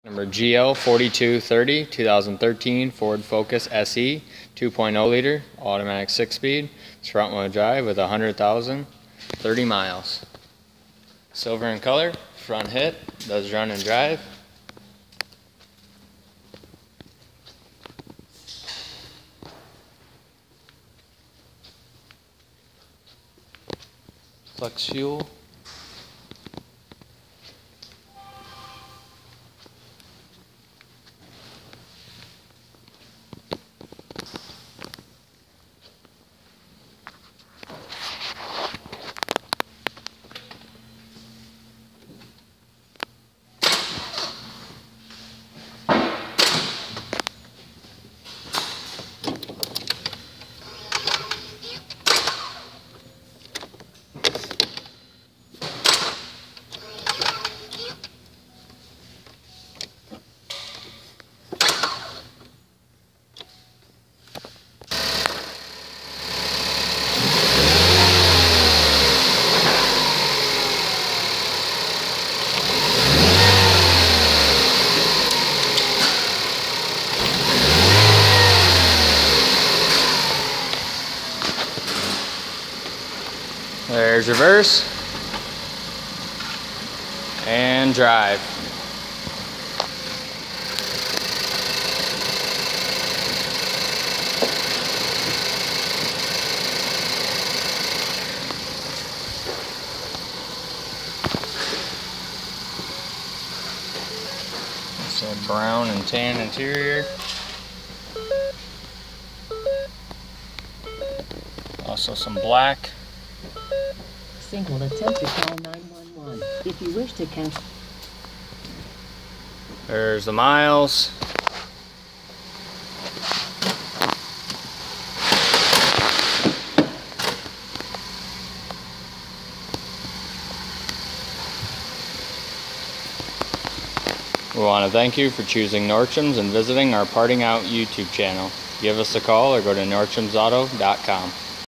Number GL4230, 2013 Ford Focus SE, 2.0 liter, automatic 6-speed. It's front-wheel drive with 100,000, 30 miles. Silver in color, front hit, does run and drive. Flex fuel. There's reverse and drive. It's a brown and tan interior. Also some black. Single attempt to call 911. If you wish to cancel. There's the miles. We want to thank you for choosing Nordstrom's and visiting our Parting Out YouTube channel. Give us a call or go to nordstromsauto.com.